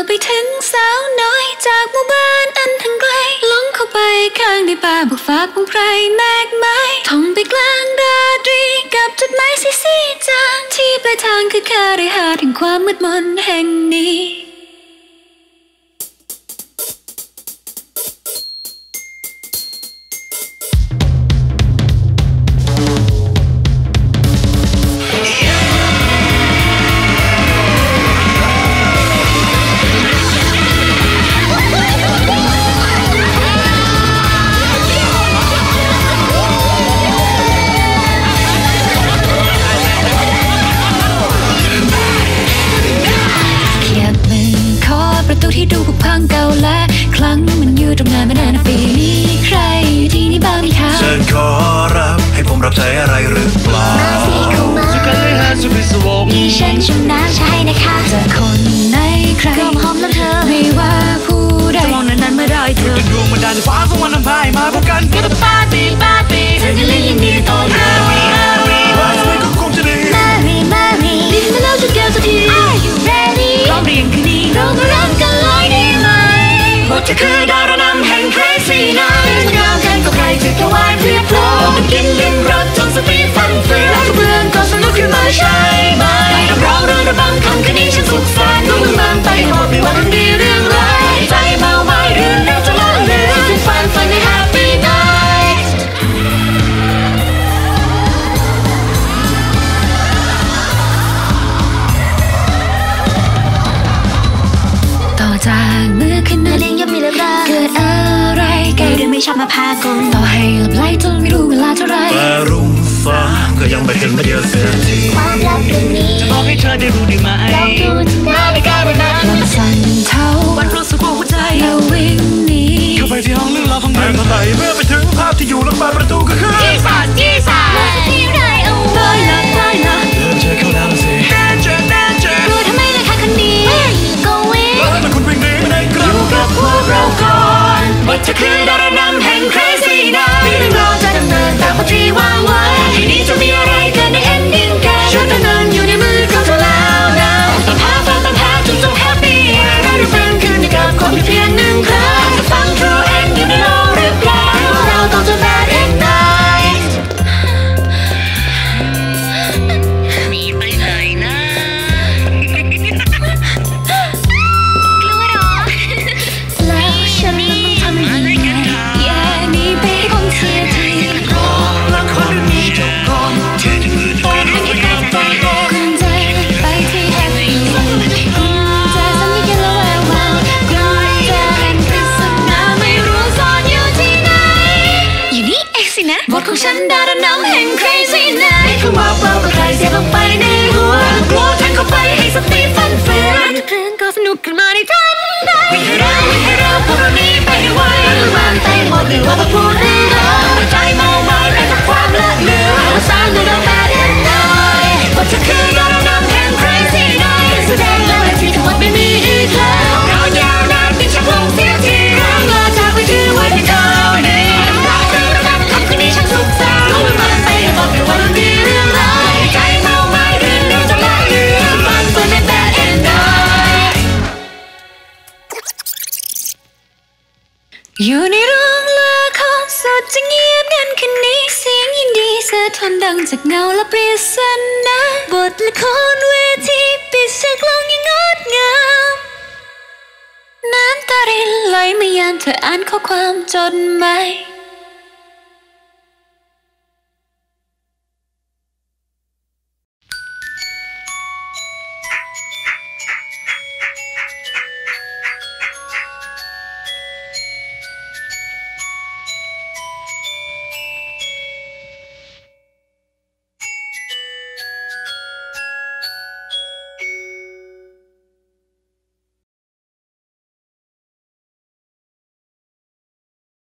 ไปถึงสาวน้อยจากหมู่บ้านอันทั้งไกลลงเข้าไปข้างในป่าบุกฟ้าพงไพรแมกไม้ท่องไปกลางราตรีกับจุดหมายสีจางที่ปลายทางคือคาฤหาสน์แห่งความมืดมนแห่งนี้ที่ดูผุพังเก่าและครั้งมันอยู่ตรงนั้นมานานปีมีใครอยู่ที่นี่บ้างไหมคะเชิญขอรับให้ผมรับใช้อะไรหรือเปล่ามาสิเข้ามาสุกันเลยฮะสุพิศวงดิฉันชำนาญใช่นะคะจะคนไหนใครก็หอมน้ำเธอไม่ว่าผู้ใดจะมองนั้นไม่ได้เธอดวงมันดันฟ้าสวรรค์นำพายมาพบกันก็ต้องปาร์ตี้เธอจะเล่นยินดีตอนเราว่าสวยก็คงจะดี Mary รีบมาแล้วจุดแก้วสักที Are you ready พร้อมเรียนคืนนี้เรามาเริ่มกันเลยดีไหมบทจะคือดารานำแห่ง Crazy Night เรื่องกันก็ใครจะแค่วายเพียบพร้อมต้องกินลิ้มรสจนสติฟันเฟือนแล้วทุกเรื่องก็สนุกขึ้นมาใช่ไหมรับรองเรื่องระบำคำคืนนี้ฉันสุขสันต์รู้มันไปหมดไม่ว่าเรื่องดีเรื่องร้ายใจเมาไม่เรื่องเราจะละเลือนทุกฝันใน Happy Nightต่อจากเมื่อคืนนั้นเองยังมีเรื่องเกิดอะไรกันเรื่องไม่ชอบมาพากลต่อให้หลับไหลจนไม่รู้เวลาเท่าไรแต่รุ่งฟ้าก็ยังไม่เห็นมาเดียวเสียทีความรักเรื่องนี้จะบอกให้เธอได้รู้ได้ไหมลองดูที่หน้าในการวันนั้นลำสั่นเท้าวันรู้สึกว่าหัวใจแล้ววิ่งหนีเข้าไปที่ห้องเรื่องราวของเธอเมื่อไหร่เมื่อไปถึงภาพที่อยู่หลังบานประตูก็คือยี่สานมาที่ไหนเอาไว้ละเริ่มเจอเขาแล้วสิ Danger รู้ทำไมเลยค่ะคนนี้ going แล้วคุณวิ่งหนีไปไหนกลับอยู่กับพวกเราก่อนบทจะคือดารานำแห่ง Crazy Night เรื่องราวจะดำเนินตามบทที่วางไว้ทีนี้จะมีอะไรเกิดใน ending กันชุดดำเนินอยู่ในมือของเธอแล้วนะตามหาจนจง happy ได้หรือเป็นคืนกับคนเพียงหนึ่งครั้งจะฟัง true end อยู่ในโลกหรือเปล่าเราต้องเจอ bad end night มีไปไหนนะกลัวหรอแล้วฉันต้องทำยังไงอย่าหนีไปให้คนเชียร์ทีละครเรื่องนี้จบก่อนเธอจะมือตอนให้กับใจคุณจะไปที่ Happy คุณจะสัญญากันแล้วแววคุณจะเห็นปริศนาไม่รู้ซ่อนอยู่ที่ไหนอยู่นี่เองสินะบทของฉันดารานำแห่ง Crazy Night คำว่าเปล่าก็ใครเสียลงไปในหัวกลัวทันเข้าไปให้สติฟันเฟือนเรื่องก็สนุกขึ้นมาในทันใดวิ่งให้เราพวกเรานี้ไปให้ไวมันไปหมดหรือว่าพอพูดเรื่องราวใจเมาไม้ไปกับความเลิศเลือนสร้างด้วยดอกแบดแอนด์ไนท์บทจะคือดารานำแห่ง Crazy Night แสดงแล้วที่ทั้งหมดไม่มีอีกแล้วเรายาวนานที่ฉันลงเสียทีร่างลาจากไปถือไว้ที่เท่านี้รักเธอระดับคำคืนนี้ฉันสุขสันต์รู้มันไปหมดไม่ว่าเรื่องดีเรื่องร้ายใจเมาไม้เรื่องเราจะละเลือนมันเปิดใน Bad and Night อยู่ในโรงละครสดจะเงียบงันคืนนี้เสียงยินดีสะท้อนดังจากเงาและปริศนาบทละครเวทีปิดฉากลงอย่างงดงามน้ำตารินไหลมายามเธออ่านข้อความจดหมาย